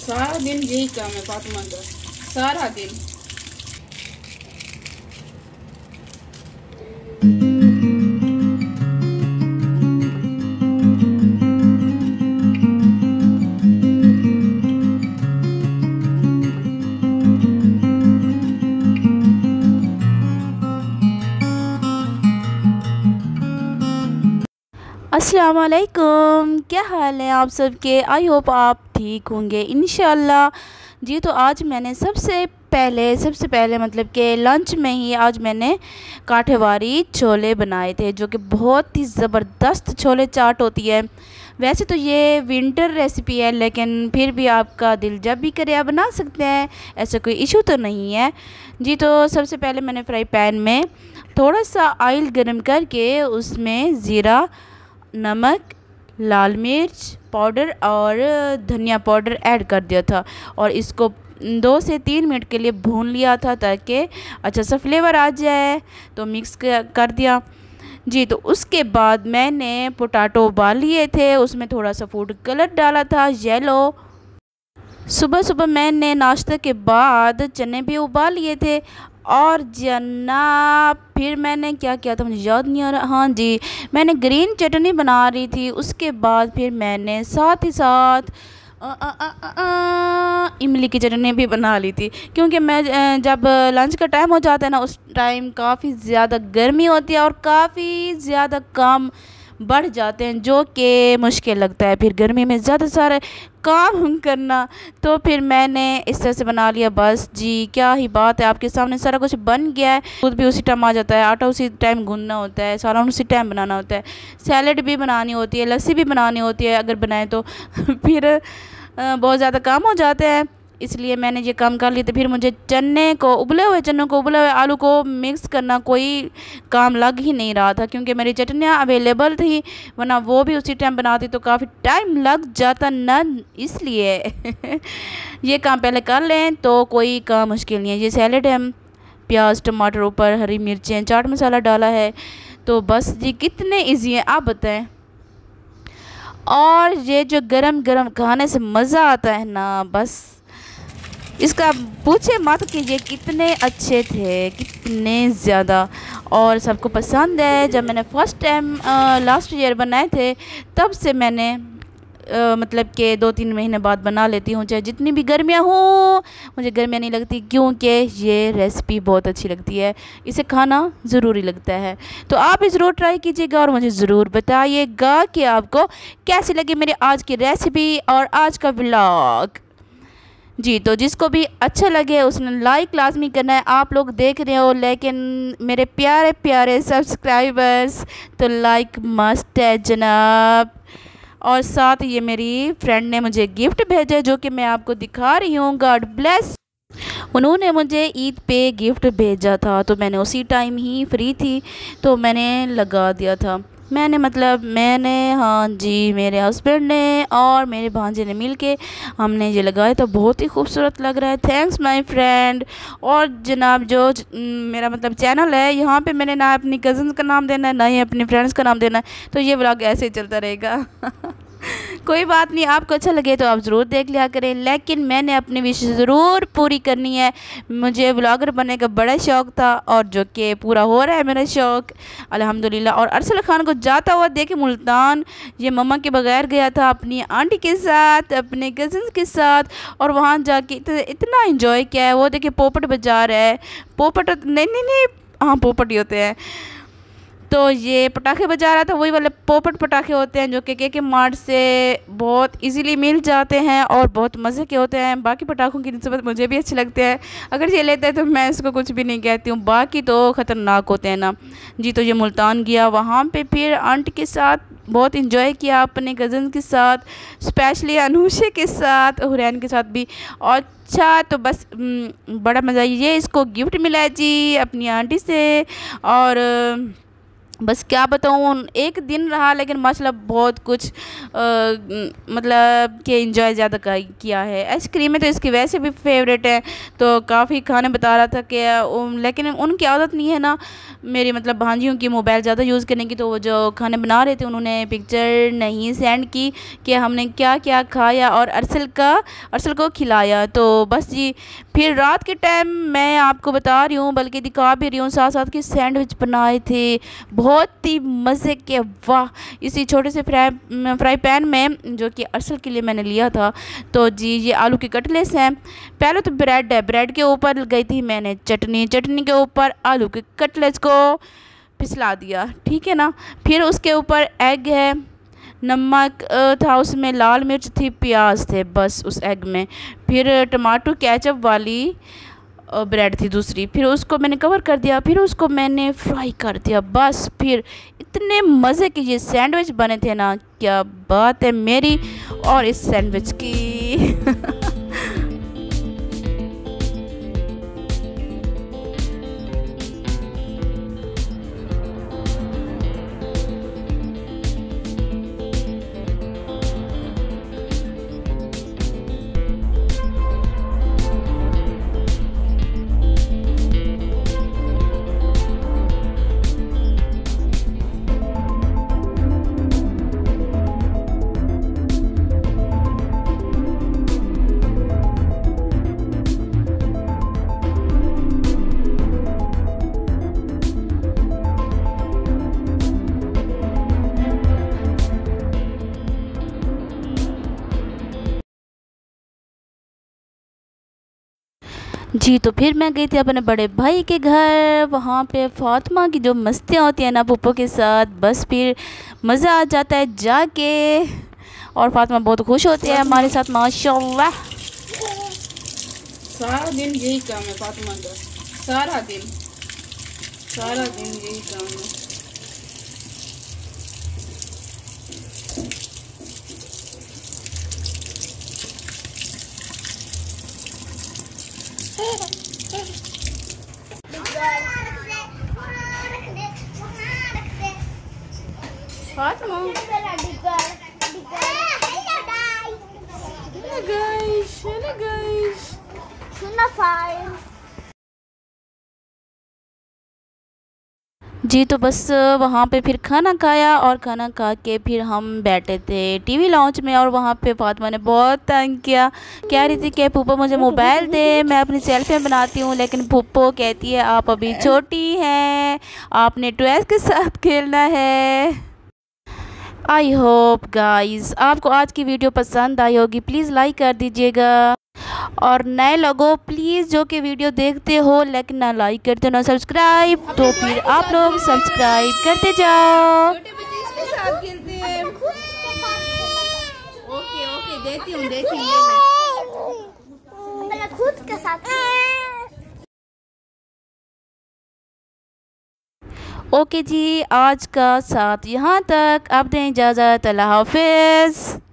सारा दिन यही काम है फातिमा का, सारा दिन। अस्सलाम वालेकुम, क्या हाल है आप सबके। आई होप आप ठीक होंगे इंशाल्लाह। जी तो आज मैंने सबसे पहले मतलब कि लंच में ही आज मैंने काठेवारी छोले बनाए थे, जो कि बहुत ही ज़बरदस्त छोले चाट होती है। वैसे तो ये विंटर रेसिपी है, लेकिन फिर भी आपका दिल जब भी करे आप बना सकते हैं, ऐसा कोई इशू तो नहीं है। जी तो सबसे पहले मैंने फ्राई पैन में थोड़ा सा ऑयल गर्म करके उसमें ज़ीरा, नमक, लाल मिर्च पाउडर और धनिया पाउडर ऐड कर दिया था और इसको 2 से 3 मिनट के लिए भून लिया था ताकि अच्छा सा फ्लेवर आ जाए। तो मिक्स कर दिया। जी तो उसके बाद मैंने पोटैटो उबाल लिए थे, उसमें थोड़ा सा फूड कलर डाला था येलो। सुबह सुबह मैंने नाश्ते के बाद चने भी उबाल लिए थे और जनाब फिर मैंने क्या किया था मुझे याद नहीं आ रहा। हाँ जी, मैंने ग्रीन चटनी बना रही थी। उसके बाद फिर मैंने साथ ही साथ इमली की चटनी भी बना ली थी, क्योंकि मैं जब लंच का टाइम हो जाता है ना, उस टाइम काफ़ी ज़्यादा गर्मी होती है और काफ़ी ज़्यादा काम बढ़ जाते हैं, जो कि मुश्किल लगता है फिर गर्मी में ज़्यादा सारे काम करना। तो फिर मैंने इस तरह से बना लिया। बस जी क्या ही बात है, आपके सामने सारा कुछ बन गया है। दूध भी उसी टाइम आ जाता है, आटा उसी टाइम गूंदना होता है, सारा उसी टाइम बनाना होता है, सैलेड भी बनानी होती है, लस्सी भी बनानी होती है अगर बनाए तो फिर बहुत ज़्यादा काम हो जाते हैं, इसलिए मैंने ये काम कर लिया। तो फिर मुझे उबले हुए आलू को मिक्स करना कोई काम लग ही नहीं रहा था, क्योंकि मेरी चटनियाँ अवेलेबल थी, वरना वो भी उसी टाइम बनाती तो काफ़ी टाइम लग जाता ना, इसलिए ये काम पहले कर लें तो कोई काम मुश्किल नहीं है। ये सैलेड है, प्याज टमाटर ऊपर हरी मिर्चें चाट मसाला डाला है, तो बस जी कितने ईजी हैं आप बताएं। और ये जो गरम गरम खाने से मज़ा आता है ना, बस इसका पूछे मत कि ये कितने अच्छे थे, कितने ज़्यादा, और सबको पसंद है। जब मैंने फ़र्स्ट टाइम लास्ट ईयर बनाए थे, तब से मैंने मतलब कि 2-3 महीने बाद बना लेती हूँ, चाहे जितनी भी गर्मियाँ हो, मुझे गर्मियाँ नहीं लगती, क्योंकि ये रेसिपी बहुत अच्छी लगती है, इसे खाना ज़रूरी लगता है। तो आप भी ज़रूर ट्राई कीजिएगा और मुझे ज़रूर बताइएगा कि आपको कैसी लगी मेरी आज की रेसिपी और आज का व्लॉग। जी तो जिसको भी अच्छा लगे उसने लाइक लाजमी करना है। आप लोग देख रहे हो, लेकिन मेरे प्यारे प्यारे सब्सक्राइबर्स, तो लाइक मस्ट है जनाब। और साथ ये मेरी फ्रेंड ने मुझे गिफ्ट भेजा, जो कि मैं आपको दिखा रही हूँ, गॉड ब्लेस। उन्होंने मुझे ईद पे गिफ्ट भेजा था, तो मैंने उसी टाइम ही फ्री थी तो मैंने लगा दिया था। मैंने हाँ जी, मेरे हस्बैंड ने और मेरे भांजे ने मिलके हमने ये लगाया, तो बहुत ही खूबसूरत लग रहा है। Thanks my friend. और जनाब जो मेरा मतलब चैनल है, यहाँ पे मैंने ना अपनी कज़न्स का नाम देना है, ना ही अपनी फ्रेंड्स का नाम देना है, तो ये व्लॉग ऐसे ही चलता रहेगा कोई बात नहीं, आपको अच्छा लगे तो आप ज़रूर देख लिया करें, लेकिन मैंने अपनी विश ज़रूर पूरी करनी है। मुझे व्लॉगर बनने का बड़ा शौक़ था और जो कि पूरा हो रहा है मेरा शौक़ अल्हम्दुलिल्लाह। और अरसल खान को जाता हुआ देखे मुल्तान, ये मम्मा के बगैर गया था अपनी आंटी के साथ, अपने कज़न्स के साथ, और वहाँ जाके इतना इन्जॉय किया है। वो देखिए पोपट बजा रहा है, पोपट नहीं हाँ पोपट ही होते हैं, तो ये पटाखे बजा रहा था, वही वाले पोपट पटाखे होते हैं जो कि के मार्ट से बहुत इजीली मिल जाते हैं और बहुत मज़े के होते हैं। बाकी पटाखों की निस्बत मुझे भी अच्छे लगते हैं, अगर ये लेते हैं तो मैं इसको कुछ भी नहीं कहती हूँ, बाकी तो ख़तरनाक होते हैं ना। जी तो ये मुल्तान गया, वहाँ पे फिर आंटी के साथ बहुत इंजॉय किया, अपने कज़न के साथ, स्पेशली अनुषे के साथ, हुरैन के साथ भी। और अच्छा तो बस बड़ा मज़ा, ये इसको गिफ्ट मिला है जी अपनी आंटी से, और बस क्या बताऊँ, एक दिन रहा लेकिन माशाल्लाह बहुत कुछ मतलब कि इंजॉय ज़्यादा किया है। आइसक्रीम में तो इसकी वैसे भी फेवरेट है, तो काफ़ी खाने बता रहा था कि लेकिन उनकी आदत नहीं है ना मेरी मतलब भांजियों की मोबाइल ज़्यादा यूज़ करने की, तो वो जो खाने बना रहे थे उन्होंने पिक्चर नहीं सेंड की कि हमने क्या क्या खाया और अरसल को खिलाया। तो बस जी, फिर रात के टाइम मैं आपको बता रही हूँ, बल्कि दिखा भी रही हूँ साथ साथ कि सैंडविच बनाए थे बहुत ही मज़े के। वाह, इसी छोटे से फ्राई पैन में जो कि अरसल के लिए मैंने लिया था। तो जी ये आलू के कटलेट्स हैं। पहले तो ब्रेड है, ब्रेड के ऊपर गई थी मैंने चटनी, चटनी के ऊपर आलू के कटलेट्स को फिसला दिया, ठीक है ना। फिर उसके ऊपर एग है, नमक था उसमें, लाल मिर्च थी, प्याज थे बस उस एग में। फिर टमाटो केचप वाली ब्रेड थी दूसरी, फिर उसको मैंने कवर कर दिया, फिर उसको मैंने फ्राई कर दिया बस। फिर इतने मज़े के ये सैंडविच बने थे ना, क्या बात है मेरी और इस सैंडविच की। जी तो फिर मैं गई थी अपने बड़े भाई के घर। वहाँ पे फातिमा की जो मस्तियाँ होती हैं ना पुप्पो के साथ, बस फिर मज़ा आ जाता है जाके। और फातिमा बहुत खुश होती है हमारे साथ माशाल्लाह। सारा दिन यही काम है फातिमा का, सारा दिन यही काम है। फातिमा जी तो बस वहाँ पे फिर खाना खाया और खाना खा के फिर हम बैठे थे टीवी लॉन्च में। और वहाँ पे फातिमा ने बहुत तंग किया, कह रही थी कि पुप्पो मुझे मोबाइल दे, मैं अपनी सेल्फियाँ बनाती हूँ। लेकिन पुप्पो कहती है आप अभी छोटी हैं, आपने टॉयज़ के साथ खेलना है। आई होप गाइस आपको आज की वीडियो पसंद आई होगी, प्लीज़ लाइक कर दीजिएगा। और नए लोगों प्लीज़ जो कि वीडियो देखते हो लेकिन ना लाइक करते हो ना सब्सक्राइब, तो फिर आप लोग सब्सक्राइब करते जाओ। छोटे बच्चे इसके साथ खेलते हैं। ओके देती हूँ, देखिए खुद के साथ। ओके जी, आज का साथ यहाँ तक, अब दें इजाज़त, अल्लाह हाफिज़।